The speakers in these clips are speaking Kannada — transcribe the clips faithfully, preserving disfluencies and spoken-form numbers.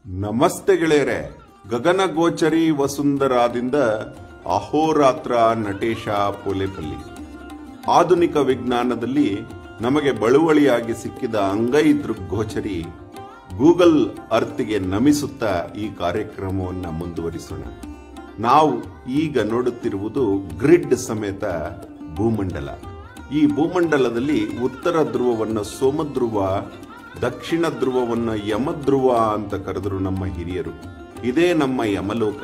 ನಮಸ್ತೆ ಗೆಳೆಯರೆ. ಗಗನಗೋಚರಿ ವಸುಂಧರಾದಿಂದ ಅಹೋರಾತ್ರ ನಟೇಶ ಪೋಲೆಪಲ್ಲಿ. ಆಧುನಿಕ ವಿಜ್ಞಾನದಲ್ಲಿ ನಮಗೆ ಬಳುವಳಿಯಾಗಿ ಸಿಕ್ಕಿದ ಅಂಗೈ ದೃಗ್ಗೋಚರಿ ಗೂಗಲ್ ಅರ್ತ್ಗೆ ನಮಿಸುತ್ತಾ ಈ ಕಾರ್ಯಕ್ರಮವನ್ನು ಮುಂದುವರಿಸೋಣ. ನಾವು ಈಗ ನೋಡುತ್ತಿರುವುದು ಗ್ರಿಡ್ ಸಮೇತ ಭೂಮಂಡಲ. ಈ ಭೂಮಂಡಲದಲ್ಲಿ ಉತ್ತರ ಧ್ರುವವನ್ನು ಸೋಮಧ್ರುವ, ದಕ್ಷಿಣ ಧ್ರುವವನ್ನು ಯಮಧ್ರುವ ಅಂತ ಕರೆದರು ನಮ್ಮ ಹಿರಿಯರು. ಇದೇ ನಮ್ಮ ಯಮಲೋಕ,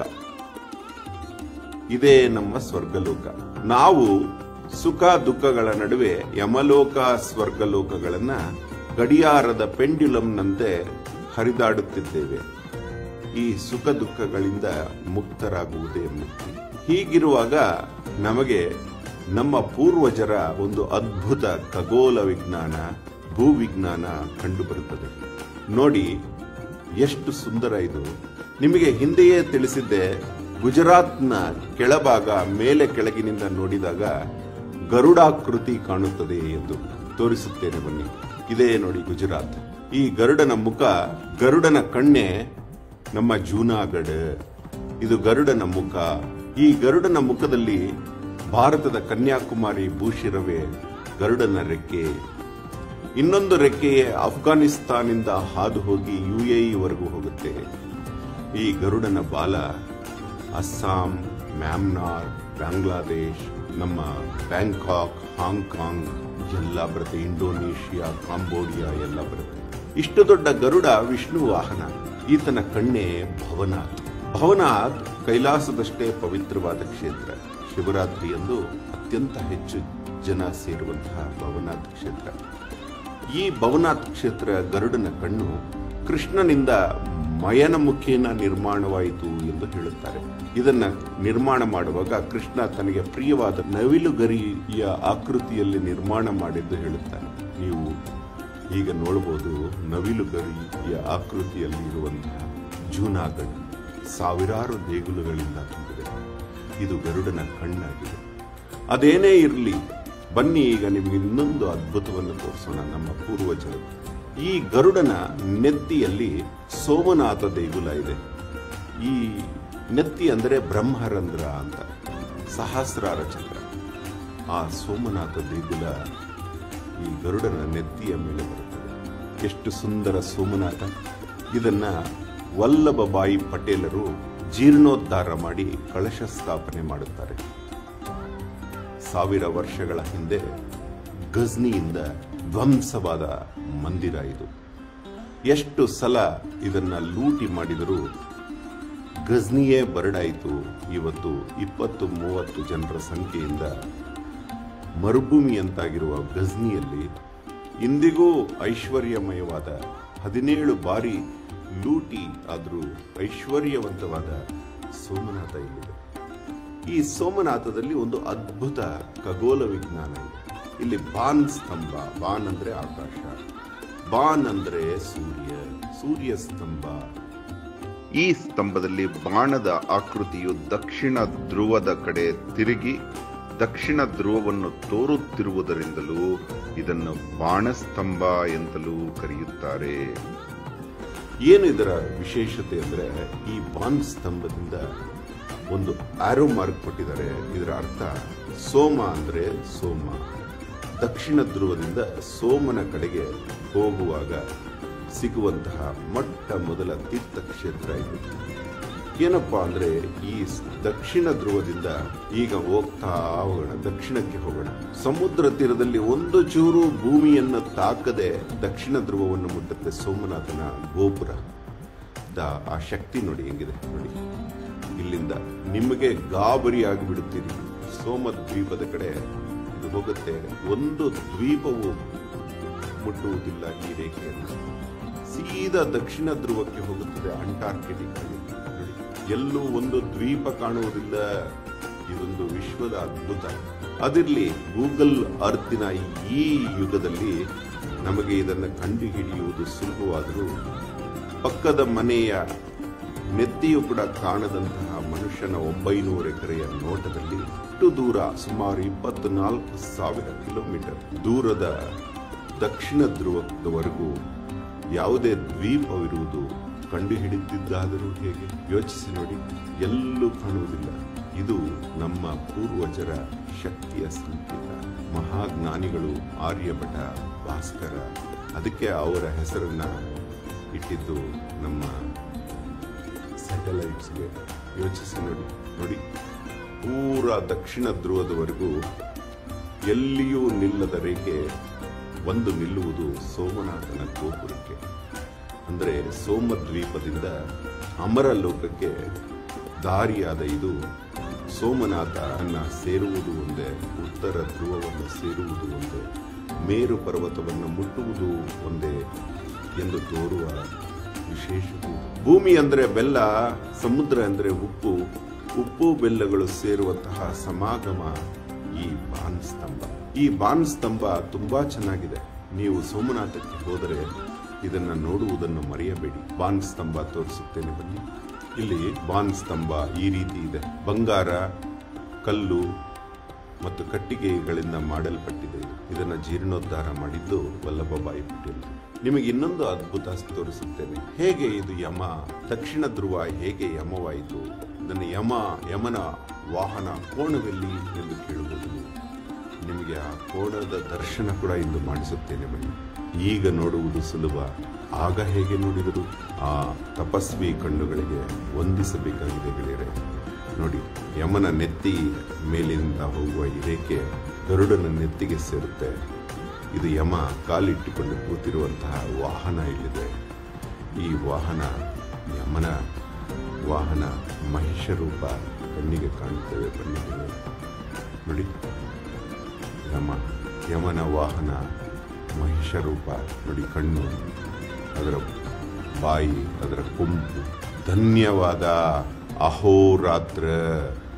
ಇದೇ ನಮ್ಮ ಸ್ವರ್ಗಲೋಕ. ನಾವು ಸುಖ ದುಃಖಗಳ ನಡುವೆ ಯಮಲೋಕ ಸ್ವರ್ಗಲೋಕಗಳನ್ನ ಗಡಿಯಾರದ ಪೆಂಡ್ಯುಲಂನಂತೆ ಹರಿದಾಡುತ್ತಿದ್ದೇವೆ. ಈ ಸುಖ ದುಃಖಗಳಿಂದ ಮುಕ್ತರಾಗುವುದೇ ಮುಕ್ತಿ. ಹೀಗಿರುವಾಗ ನಮಗೆ ನಮ್ಮ ಪೂರ್ವಜರ ಒಂದು ಅದ್ಭುತ ಖಗೋಳ ವಿಜ್ಞಾನ, ಭೂವಿಜ್ಞಾನ ಕಂಡುಬರುತ್ತದೆ. ನೋಡಿ ಎಷ್ಟು ಸುಂದರ ಇದು. ನಿಮಗೆ ಹಿಂದೆಯೇ ತಿಳಿಸಿದ್ದೆ, ಗುಜರಾತ್ನ ಕೆಳಭಾಗ ಮೇಲೆ ಕೆಳಗಿನಿಂದ ನೋಡಿದಾಗ ಗರುಡಾಕೃತಿ ಕಾಣುತ್ತದೆ ಎಂದು. ತೋರಿಸುತ್ತೇನೆ ಬನ್ನಿ. ಇದೇ ನೋಡಿ ಗುಜರಾತ್. ಈ ಗರುಡನ ಮುಖ, ಗರುಡನ ಕಣ್ಣೆ ನಮ್ಮ ಜೂನಾಗಢ. ಇದು ಗರುಡನ ಮುಖ. ಈ ಗರುಡನ ಮುಖದಲ್ಲಿ ಭಾರತದ ಕನ್ಯಾಕುಮಾರಿ ಭೂಶಿರವೇ ಗರುಡನ ರೆಕ್ಕೆ. ಇನ್ನೊಂದು ರೆಕ್ಕೆಯೇ ಅಫ್ಘಾನಿಸ್ತಾನಿಂದ ಹಾದು ಹೋಗಿ ಯುಎಇವರೆಗೂ ಹೋಗುತ್ತೆ. ಈ ಗರುಡನ ಬಾಲ ಅಸ್ಸಾಂ, ಮ್ಯಾನ್ಮಾರ್, ಬಾಂಗ್ಲಾದೇಶ್, ನಮ್ಮ ಬ್ಯಾಂಕಾಕ್, ಹಾಂಗ್ಕಾಂಗ್ ಎಲ್ಲ ಬರುತ್ತೆ. ಇಂಡೋನೇಷಿಯಾ, ಕಾಂಬೋಡಿಯಾ ಎಲ್ಲ ಬರುತ್ತೆ. ಇಷ್ಟು ದೊಡ್ಡ ಗರುಡ ವಿಷ್ಣು ವಾಹನ. ಈತನ ಕಣ್ಣೆ ಭವನಾಥ್. ಭವನಾಥ್ ಕೈಲಾಸದಷ್ಟೇ ಪವಿತ್ರವಾದ ಕ್ಷೇತ್ರ. ಶಿವರಾತ್ರಿಯಂದು ಅತ್ಯಂತ ಹೆಚ್ಚು ಜನ ಸೇರುವಂತಹ ಭವನಾಥ್ ಕ್ಷೇತ್ರ. ಈ ಭವನಾಥ್ ಕ್ಷೇತ್ರ ಗರುಡನ ಕಣ್ಣು ಕೃಷ್ಣನಿಂದ ಮಯನ ಮುಖೇನ ನಿರ್ಮಾಣವಾಯಿತು ಎಂದು ಹೇಳುತ್ತಾರೆ. ಇದನ್ನ ನಿರ್ಮಾಣ ಮಾಡುವಾಗ ಕೃಷ್ಣ ತನಗೆ ಪ್ರಿಯವಾದ ನವಿಲುಗರಿಯ ಆಕೃತಿಯಲ್ಲಿ ನಿರ್ಮಾಣ ಮಾಡಿದ್ದು ಹೇಳುತ್ತಾರೆ. ನೀವು ಈಗ ನೋಡಬಹುದು, ನವಿಲುಗರಿಯ ಆಕೃತಿಯಲ್ಲಿ ಇರುವಂತಹ ಜೂನಾಗಢ ಸಾವಿರಾರು ದೇಗುಲಗಳಿಂದ ತುಂಬಿದೆ. ಇದು ಗರುಡನ ಕಣ್ಣಾಗಿದೆ. ಅದೇನೇ ಇರಲಿ, ಬನ್ನಿ ಈಗ ನಿಮಗೆ ಇನ್ನೊಂದು ಅದ್ಭುತವನ್ನು ತೋರಿಸೋಣ. ನಮ್ಮ ಪೂರ್ವಜರು ಈ ಗರುಡನ ನೆತ್ತಿಯಲ್ಲಿ ಸೋಮನಾಥ ದೇಗುಲ ಇದೆ. ಈ ನೆತ್ತಿ ಅಂದರೆ ಬ್ರಹ್ಮರಂಧ್ರ ಅಂತ, ಸಹಸ್ರಾರ ಚಕ್ರ. ಆ ಸೋಮನಾಥ ದೇಗುಲ ಈ ಗರುಡನ ನೆತ್ತಿಯ ಮೇಲೆ ಬರುತ್ತದೆ. ಎಷ್ಟು ಸುಂದರ ಸೋಮನಾಥ. ಇದನ್ನ ವಲ್ಲಭಭಾಯಿ ಪಟೇಲರು ಜೀರ್ಣೋದ್ಧಾರ ಮಾಡಿ ಕಳಶ ಸ್ಥಾಪನೆ ಮಾಡುತ್ತಾರೆ. ಸಾವಿರ ವರ್ಷಗಳ ಹಿಂದೆ ಗಜ್ನಿಯಿಂದ ಧ್ವಂಸವಾದ ಮಂದಿರ ಇದು. ಎಷ್ಟು ಸಲ ಇದನ್ನ ಲೂಟಿ ಮಾಡಿದರೂ ಗಜ್ನಿಯೇ ಬರಡಾಯಿತು. ಇವತ್ತು ಇಪ್ಪತ್ತು ಮೂವತ್ತು ಜನರ ಸಂಖ್ಯೆಯಿಂದ ಮರುಭೂಮಿಯಂತಾಗಿರುವ ಗಜ್ನಿಯಲ್ಲಿ ಇಂದಿಗೂ ಐಶ್ವರ್ಯಮಯವಾದ, ಹದಿನೇಳು ಬಾರಿ ಲೂಟಿ ಆದರೂ ಐಶ್ವರ್ಯವಂತವಾದ ಸೋಮನಾಥ ಇಲ್ಲಿದೆ. ಈ ಸೋಮನಾಥದಲ್ಲಿ ಒಂದು ಅದ್ಭುತ ಖಗೋಳ ವಿಜ್ಞಾನ ಇದೆ. ಇಲ್ಲಿ ಬಾನ್ ಸ್ತಂಭ. ಬಾನ್ ಅಂದ್ರೆ ಆಕಾಶ, ಬಾನ್ ಅಂದ್ರೆ ಸೂರ್ಯ, ಸೂರ್ಯ ಸ್ತಂಭ. ಈ ಸ್ತಂಭದಲ್ಲಿ ಬಾಣದ ಆಕೃತಿಯು ದಕ್ಷಿಣ ಧ್ರುವದ ಕಡೆ ತಿರುಗಿ ದಕ್ಷಿಣ ಧ್ರುವವನ್ನು ತೋರುತ್ತಿರುವುದರಿಂದಲೂ ಇದನ್ನು ಬಾಣಸ್ತಂಭ ಎಂತಲೂ ಕರೆಯುತ್ತಾರೆ. ಏನು ಇದರ ವಿಶೇಷತೆ ಅಂದ್ರೆ, ಈ ಬಾನ್ ಸ್ತಂಭದಿಂದ ಒಂದು ಆರೋ ಮಾರ್ಕ್ ಕೊಟ್ಟಿದ್ದಾರೆ. ಇದರ ಅರ್ಥ ಸೋಮ ಅಂದ್ರೆ ಸೋಮ. ದಕ್ಷಿಣ ಧ್ರುವದಿಂದ ಸೋಮನ ಕಡೆಗೆ ಹೋಗುವಾಗ ಸಿಗುವಂತಹ ಮೊಟ್ಟ ಮೊದಲ ತೀರ್ಥಕ್ಷೇತ್ರ ಇದು. ಏನಪ್ಪಾ ಅಂದ್ರೆ, ಈ ದಕ್ಷಿಣ ಧ್ರುವದಿಂದ ಈಗ ಹೋಗ್ತಾ ಹೋಗೋಣ, ದಕ್ಷಿಣಕ್ಕೆ ಹೋಗೋಣ. ಸಮುದ್ರ ತೀರದಲ್ಲಿ ಒಂದು ಚೂರು ಭೂಮಿಯನ್ನು ತಾಕದೆ ದಕ್ಷಿಣ ಧ್ರುವವನ್ನು ಮುಟ್ಟುತ್ತೆ ಸೋಮನಾಥನ ಗೋಪುರ. ಆ ಶಕ್ತಿ ನೋಡಿ ಹೆಂಗಿದೆ ನೋಡಿ. ಇಲ್ಲಿಂದ ನಿಮಗೆ ಗಾಬರಿ ಆಗಿಬಿಡುತ್ತೀರಿ. ಸೋಮ ದ್ವೀಪದ ಕಡೆ ಇದು ಹೋಗುತ್ತೆ. ಒಂದು ದ್ವೀಪವು ಮುಟ್ಟುವುದಿಲ್ಲ ಈ ರೇಖೆಯನ್ನು. ಸೀದಾ ದಕ್ಷಿಣ ಧ್ರುವಕ್ಕೆ ಹೋಗುತ್ತದೆ, ಅಂಟಾರ್ಕಿಟಿಕ್ ಅಲ್ಲಿ. ಎಲ್ಲೂ ಒಂದು ದ್ವೀಪ ಕಾಣುವುದಿಲ್ಲ. ಇದೊಂದು ವಿಶ್ವದ ಅದ್ಭುತ. ಅದಿರ್ಲಿ, ಗೂಗಲ್ ಅರ್ತಿನ ಈ ಯುಗದಲ್ಲಿ ನಮಗೆ ಇದನ್ನು ಕಂಡುಹಿಡಿಯುವುದು ಸುಲಭವಾದರೂ ಪಕ್ಕದ ಮನೆಯ ನೆತ್ತಿಯು ಕೂಡ ಕಾಣದಂತಹ ಮನುಷ್ಯನ ಒಂಬೈನೂರು ಎಕರೆಯ ನೋಟದಲ್ಲಿ ಇಷ್ಟು ದೂರ, ಸುಮಾರು ಇಪ್ಪತ್ನಾಲ್ಕು ಸಾವಿರ ಕಿಲೋಮೀಟರ್ ದೂರದ ದಕ್ಷಿಣ ಧ್ರುವದವರೆಗೂ ಯಾವುದೇ ದ್ವೀಪವಿರುವುದು ಕಂಡು ಹಿಡಿದಿದ್ದಾದರೂ ಹೇಗೆ? ಯೋಚಿಸಿ ನೋಡಿ, ಎಲ್ಲೂ ಕಾಣುವುದಿಲ್ಲ. ಇದು ನಮ್ಮ ಪೂರ್ವಜರ ಶಕ್ತಿಯ ಸಂಕೇತ. ಮಹಾಜ್ಞಾನಿಗಳು ಆರ್ಯಭಟ, ಭಾಸ್ಕರ, ಅದಕ್ಕೆ ಅವರ ಹೆಸರನ್ನ ಇಟ್ಟಿದ್ದು ನಮ್ಮ ಸ್ಯಾಟಲೈಟ್ಸ್ಗೆ. ಯೋಚಿಸಿ ನೋಡಿ ನೋಡಿ ಪೂರಾ ದಕ್ಷಿಣ ಧ್ರುವದವರೆಗೂ ಎಲ್ಲಿಯೂ ನಿಲ್ಲದ ರೇಖೆ ಒಂದು ನಿಲ್ಲುವುದು ಸೋಮನಾಥನ ಗೋಪುರಕ್ಕೆ. ಅಂದರೆ ಸೋಮದ್ವೀಪದಿಂದ ಅಮರಲೋಕಕ್ಕೆ ದಾರಿಯಾದ ಇದು ಸೋಮನಾಥನ ಸೇರುವುದು ಒಂದೇ, ಉತ್ತರ ಧ್ರುವವನ್ನು ಸೇರುವುದು ಒಂದೇ, ಮೇರು ಪರ್ವತವನ್ನು ಮುಟ್ಟುವುದು ಒಂದೇ ಎಂದು ತೋರುವ ವಿಶೇಷತೆ. ಭೂಮಿ ಅಂದರೆ ಬೆಲ್ಲ, ಸಮುದ್ರ ಅಂದರೆ ಉಪ್ಪು, ಉಪ್ಪು ಬೆಲ್ಲಗಳು ಸೇರುವಂತಹ ಸಮಾಗಮ ಈ ಬಾನ್ ಸ್ತಂಭ. ಈ ಬಾನ್ ಸ್ತಂಭ ತುಂಬಾ ಚೆನ್ನಾಗಿದೆ. ನೀವು ಸೋಮನಾಥಕ್ಕೆ ಹೋದರೆ ಇದನ್ನ ನೋಡುವುದನ್ನು ಮರೆಯಬೇಡಿ. ಬಾನ್ ಸ್ತಂಭ ತೋರಿಸುತ್ತೇನೆ ಬನ್ನಿ. ಇಲ್ಲಿ ಬಾನ್ ಸ್ತಂಭ ಈ ರೀತಿ ಇದೆ. ಬಂಗಾರ, ಕಲ್ಲು ಮತ್ತು ಕಟ್ಟಿಗೆಗಳಿಂದ ಮಾಡಲ್ಪಟ್ಟಿದೆ. ಇದನ್ನ ಜೀರ್ಣೋದ್ಧಾರ ಮಾಡಿದ್ದು ವಲ್ಲಭಭಾಯಿ ಪಟೇಲ್. ನಿಮಗೆ ಇನ್ನೊಂದು ಅದ್ಭುತ ತೋರಿಸುತ್ತೇನೆ. ಹೇಗೆ ಇದು ಯಮ, ದಕ್ಷಿಣ ಧ್ರುವ ಹೇಗೆ ಯಮವಾಯಿತು? ಇದನ್ನು ಯಮ, ಯಮನ ವಾಹನ ಕೋಣವೆಲ್ಲಿ ಎಂದು ಕೇಳುವುದು. ನಿಮಗೆ ಆ ಕೋಣದ ದರ್ಶನ ಕೂಡ ಇಂದು ಮಾಡಿಸುತ್ತೇನೆ ಬನ್ನಿ. ಈಗ ನೋಡುವುದು ಸುಲಭ, ಆಗ ಹೇಗೆ ನೋಡಿದರು? ಆ ತಪಸ್ವಿ ಕಣ್ಣುಗಳಿಗೆ ವಂದಿಸಬೇಕಾಗಿದೆ ಗೆಳೆಯರೆ. ನೋಡಿ, ಯಮನ ನೆತ್ತಿ ಮೇಲಿನಿಂದ ಹೋಗುವ ಈ ರೇಖೆ ಗರುಡನ ನೆತ್ತಿಗೆ ಸೇರುತ್ತೆ. ಇದು ಯಮ ಕಾಲಿಟ್ಟುಕೊಂಡು ಕೂತಿರುವಂತಹ ವಾಹನ ಇಲ್ಲಿದೆ. ಈ ವಾಹನ ಯಮನ ವಾಹನ, ಮಹಿಷ ರೂಪ ಕಣ್ಣಿಗೆ ಕಾಣುತ್ತೇವೆ. ಬನ್ನಿಗೆ ನೋಡಿ, ಯಮ, ಯಮನ ವಾಹನ ಮಹಿಷ ರೂಪ ನೋಡಿ. ಕಣ್ಣು, ಅದರ ಬಾಯಿ, ಅದರ ಕೊಂಬು. ಧನ್ಯವಾದ. ಅಹೋರಾತ್ರ.